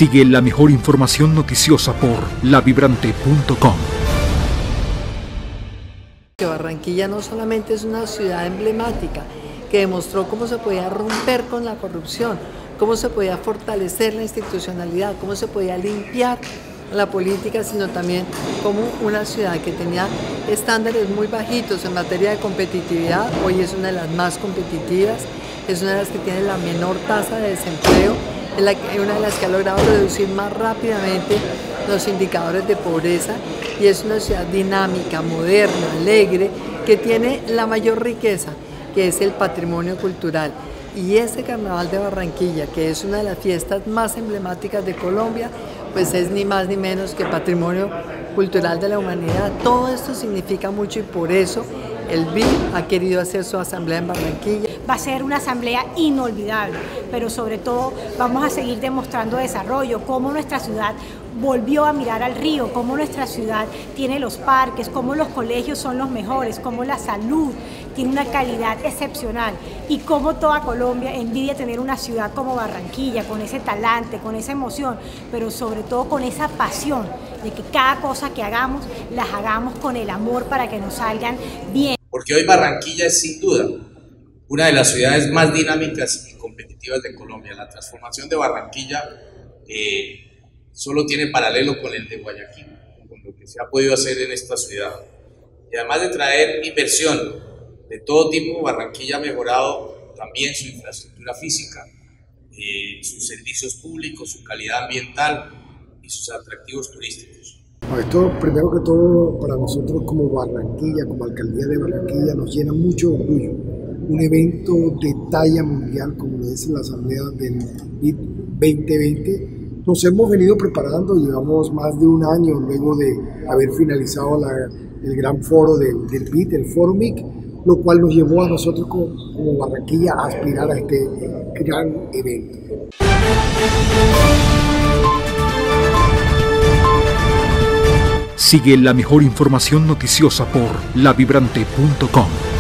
Sigue la mejor información noticiosa por lavibrante.com. Que Barranquilla no solamente es una ciudad emblemática, que demostró cómo se podía romper con la corrupción, cómo se podía fortalecer la institucionalidad, cómo se podía limpiar la política, sino también como una ciudad que tenía estándares muy bajitos en materia de competitividad. Hoy es una de las más competitivas, es una de las que tiene la menor tasa de desempleo, es una de las que ha logrado reducir más rápidamente los indicadores de pobreza, y es una ciudad dinámica, moderna, alegre, que tiene la mayor riqueza, que es el patrimonio cultural. Y este Carnaval de Barranquilla, que es una de las fiestas más emblemáticas de Colombia, pues es ni más ni menos que patrimonio cultural de la humanidad. Todo esto significa mucho, y por eso el BID ha querido hacer su asamblea en Barranquilla. Va a ser una asamblea inolvidable, pero sobre todo vamos a seguir demostrando desarrollo, cómo nuestra ciudad volvió a mirar al río, cómo nuestra ciudad tiene los parques, cómo los colegios son los mejores, cómo la salud tiene una calidad excepcional, y cómo toda Colombia envidia tener una ciudad como Barranquilla, con ese talante, con esa emoción, pero sobre todo con esa pasión de que cada cosa que hagamos, las hagamos con el amor para que nos salgan bien. Porque hoy Barranquilla es sin duda una de las ciudades más dinámicas y competitivas de Colombia. La transformación de Barranquilla solo tiene paralelo con el de Guayaquil, con lo que se ha podido hacer en esta ciudad. Y además de traer inversión de todo tipo, Barranquilla ha mejorado también su infraestructura física, sus servicios públicos, su calidad ambiental y sus atractivos turísticos. Esto, primero que todo, para nosotros como Barranquilla, como Alcaldía de Barranquilla, nos llena mucho orgullo. Un evento de talla mundial como lo es la Asamblea del BID 2020. Nos hemos venido preparando, llevamos más de un año luego de haber finalizado el gran foro del BID, el Forumic, lo cual nos llevó a nosotros como Barranquilla a aspirar a este gran evento. Sigue la mejor información noticiosa por lavibrante.com.